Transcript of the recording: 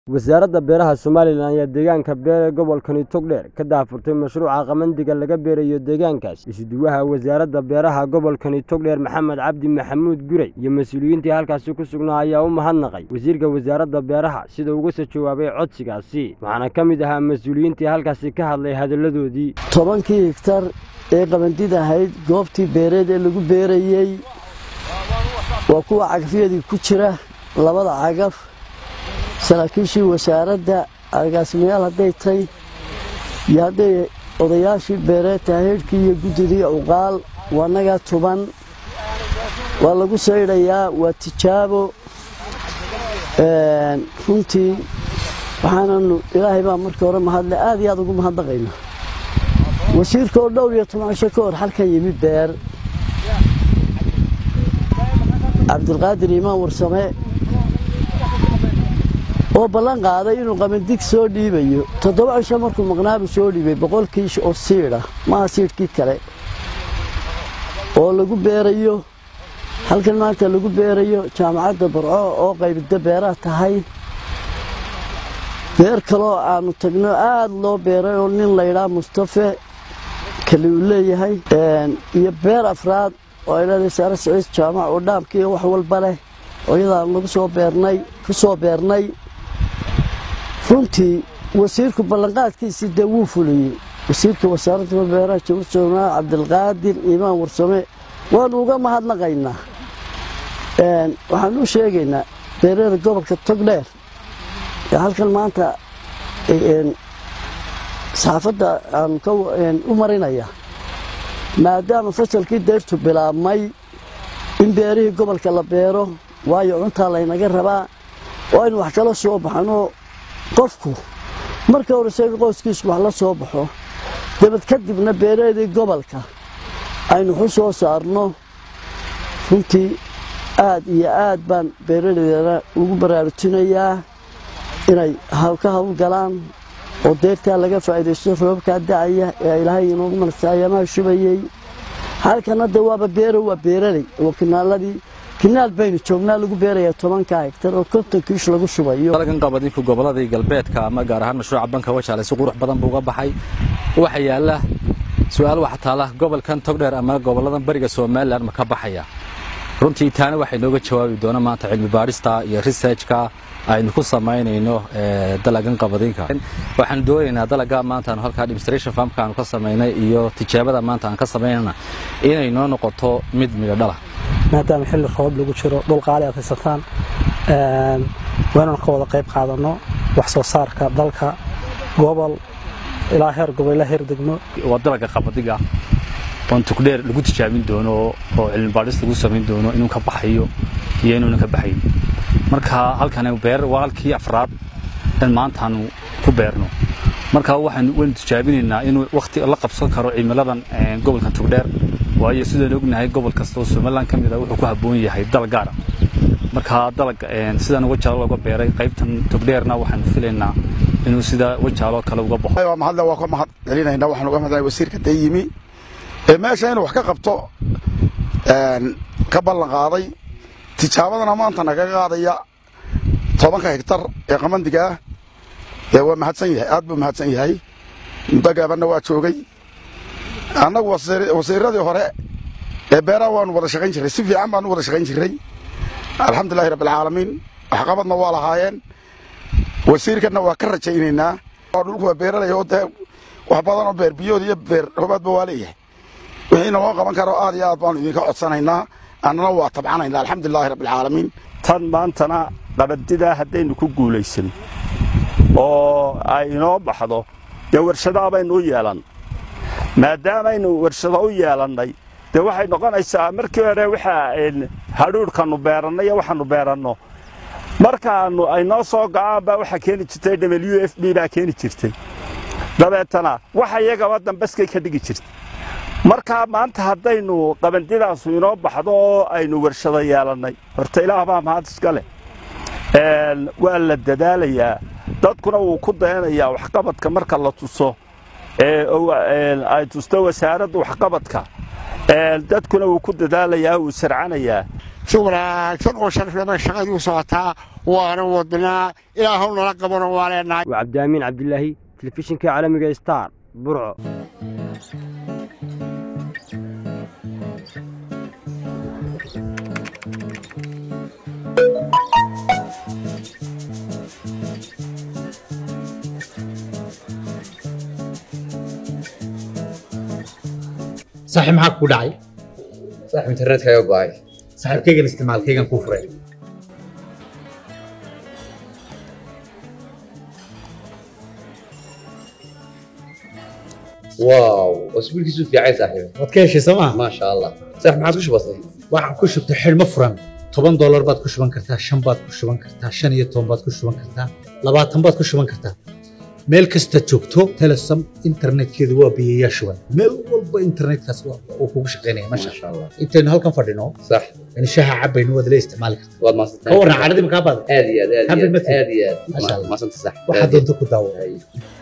wasaaradda beeraha Soomaaliland ayaa deegaanka beer ee gobolkani Togdheer ka daafurtay mashruuca qamandiga laga beerayo deegaankaas. Isuduwaha wasaaradda beeraha gobolkani Togdheer Maxamed Cabdi Maxamuud Guray iyo mas'uuliyiintii halkaas ku sugnaa ayaa u mahadnaqay wasiirka wasaaradda beeraha sida uu uga jawaabay codsigaasi. Waxaana ka mid ahaa mas'uuliyiintii halkaas ka hadlay hadaladoodii. 10 hektar ee qabandida ahayd goobtii beereed ee lagu beerayay waa kuwa cagafyadii ku jira labada cagaf saraakiishii wasaaradda agaasimayaal hadday tahay iyo hadday odayaashii beereed taahirkii iyo guddidii uqaal waa naga tuban waa lagu saydhayaa waa tijaabo runtii waxaananu ilaahay baa markii hore mahadle aad iyo aad ugu mahadnaqaynaa wasiirka oo dhowr iyo 10 cisho ka hor halkan yimid beer Cabdulqaadir Imaan Warsame oo ballan qaaday inuu qabandig soo dhiibayo 7 cisho markuu maqnaab soo dhiibay 100 kiish oo siira ma siirkii kale oo lagu beerayo halkan maanta lagu beerayo jaamacadda Burco oo qaybta beeraha tahay beer kale oo aanu tagno aad loo beeray oo nin la yiraahdo Mustafa kale uu leeyahay iyo beer afraad oo ilaa Sare Saciid jaamac oo dhaamkii wax walba leh oo iyada lagu soo beernay runtii wasiirku ballanqaadkiisa dawuu fuliyay wasiirka wasaaradda beeraha Jawhar Cabdulqaadir Imaan Warsame waan uga mahadnaqaynaa waxaan u sheegaynaa beeraha gobolka Togdheer halkan maanta saafada aan ka u marinaya maadaama fasalkii deertu bilaabmay in beerihii gobolka la beero waayo cunta la inaga rabaa oo in wax kala soo baxano qofku marka hore isaga qoyskiisu wax la soo baxo dabad kadibna beereedii gobolka aynu ku soo saarno runtii aad iyo aad baan beeralayda ugu baraarujinayaa inay ka hawlgalaan oo deerta laga faa'iideysto roobka da'aya ee Ilaahay inuu marsaayama shubayay halkan hadda waa beeralay oo kinaal baynu joognaa lagu beerayaa 10 hektar oo 50 kiish lagu shubayo dalkan qabadii gobolada galbeedka ama gaar ahaan mashruuca banka wajaale si qurux badan buu uga baxay waxa yaala su'aal waxa taala gobolkan Togdheer ama goboladan bariga Soomaaliland ma ka baxaya runtii taana waxay nooga jawaabi doonaa maanta cilmi baarista iyo research-ka aynu ku sameynayno dalagan qabadinka waxaan doonaynaa dalaga maanta aan halka demonstration farm ka ka sameynay iyo tijaabada maanta aan ka sameynayna inay noo noqoto mid midho dhala maadaama xilli roob lagu jiro dhul qaali ah fiisataan waana ka wada qayb qaadano wax soo saarka dalka gobol ilaa heer gobol ilaa heer degmo wadalaga qabadiga oo Togdheer lagu tijaabin doono oo cilmi baaris lagu sameyn doono inuu ka baxayo iyo inuu ka baxayn marka halkan beer waalkii afraad in maanta aanu ku beerno marka waxaan tijaabinaynaa inuu waqti la qabsan karo cimiladan gobolka Togdheer waayo sidoo ognahay gobol kasta oo Soomaaliland kamid ah wuxuu ku haboon yahay dal gaar ah marka dalag sidaan uga jaalo laga beeray qaybtan Togdheerna waxaan filaynaa inuu sida wajaalo kale uga baxo waa mahad waa ka mahad celinayna waxaan uga mahadnay wasiirka Dayimi meesha inuu wax ka qabto ka ballan qaaday tijaabadana maanta naga qaadaya 10 hektar ee qamandiga ee waa mahadsan yahay aad buu mahadsan yahay dagabana waa joogay anagu wasiiradii hore ee beeraha waan wada shaqayn jiray si fiican baan wada shaqayn jiray alxamdulilaahi rabbil caalamiin wax qabadna waa lahaayeen wasiirkana waa ka rajaynaynaa dhulku waa beeralay oo wax badan oo beer biyood iyo beer roobad waa leeyahay wixii noo qaban karo aad iyo aad baan idinka codsanaynaa annana waa tabcanaynaa alxamdulilaahi rabbil caalamiin tan maantana qabadida hadaynu ku guuleysan oo ay inoo baxdo warshadaha baynu yeelan maadaama aynu warshado u yeelanay waxay noqonaysaa markii hore waxa hadhuurkanu beeranay waxaanu beeranno markaanu ay noo soo gaaba waxa keeni jirtay WFB baa keeni jirtay dabeetana waxa iyaga wadan baskay ka dhigi jirtay marka maanta hadaynu qabandidaas inoo baxdo aynu warshado yeelanay horta Ilaah baa mahad iska leh waa la dadaalayaa dadkuna uu ku dayanayaa wax qabadka marka la tuso ay tusto wasaaradda wax qabadka dadkuna uu ku dadaalayaa uu sarcanayaa شغلك شنو شرف لما شغال وصوتها وأنا ودنا إلى هون نقبنا وعلينا. وعبد الأمين عبد الله تلفزيون كعالمي ستار برعو. صاحب معك كوداي صاحب انترنت كايو باي صاحب كيغن استعمال كيغن كفري واو اسبوع كيسو في عين صاحبي ودكيش سما ما شاء الله صاحب معك وش بسيط waxaan ku shubtay xilmo furan $10 baad ku shuban kartaa 5 baad ku shuban kartaa 15 baad ku shuban kartaa 20 baad ku shuban kartaa meel kasta joogto Telesom internetkeedu waa biyayaa shuban meel walba internetkaas oo kugu shaqeynaya ma sha Allah intaan halkan fadhino صح in shaha cabayno wada la isticmaali kartaa waad ma ka waran caradii ma ka baad aad iyo aad ma sant صح waxa doonto ku daawo